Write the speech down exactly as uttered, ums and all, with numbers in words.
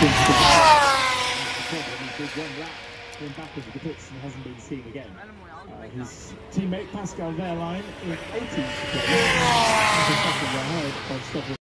Going back into the pits and hasn't been seen again. Uh, his teammate Pascal Wehrlein in eighteenth place, just off the ahead of Stoffel.